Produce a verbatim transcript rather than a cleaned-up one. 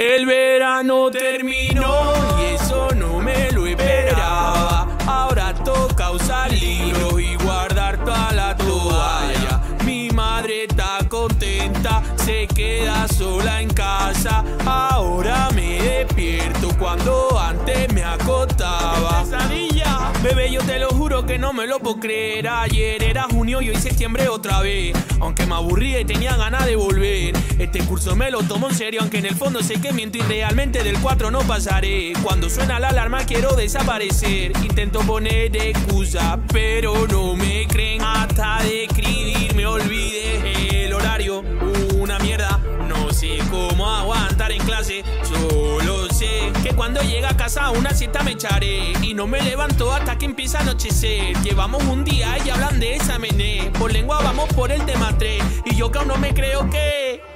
El verano terminó y eso no me lo esperaba. Ahora toca usar libros y guardar toda la toalla. Mi madre está contenta, se queda sola en casa. Ahora me despierto cuando antes me acostaba. Bebé, yo te lo juro que no me lo puedo creer. Ayer era junio y hoy septiembre otra vez. Aunque me aburría y tenía ganas de volver. Este curso me lo tomo en serio, aunque en el fondo sé que miento y realmente del cuatro no pasaré. Cuando suena la alarma quiero desaparecer. Intento poner excusa, pero no me creen. Hasta de escribir me olvidé. El horario, una mierda. No sé cómo aguantar en clase. Solo sé que cuando llegue a casa una siesta me echaré. Y no me levanto hasta que empieza a anochecer. Llevamos un día y hablan de exámenes. Por lengua vamos por el tema tres. Y yo que aún no me creo que